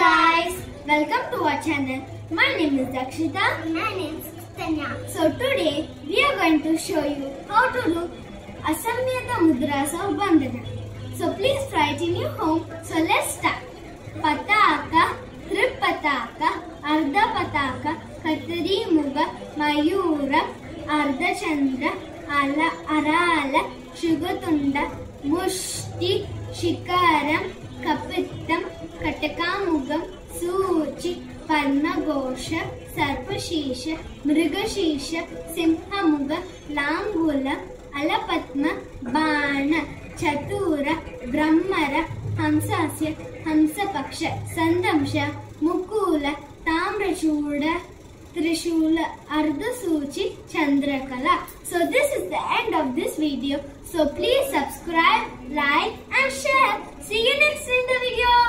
guys, welcome to our channel. My name is Dakshita. My name is Tanya. So today we are going to show you how to do Asamyata Mudras of Bharatha. So please try it in your home. So let's start. Pataka, Tripataka, Ardha Pataka, Katari Muga, Mayura, Ardha Chandra, Arala, Shugatunda, Mushti, Shikaram, Kapittam, Katakamugam, Suchi, Parnagosha, Sarpashisha, Mrigashisha, Simhamuga, Langula, Alapatma, Bana, Chatura, Brahmara, Hamsasya, Hamsapaksha, Sandamsha, Mukula, Tamrachuda, Trishula, Ardhasuchi, Chandrakala. So this is the end of this video. So please subscribe, like and share. See you next in the video.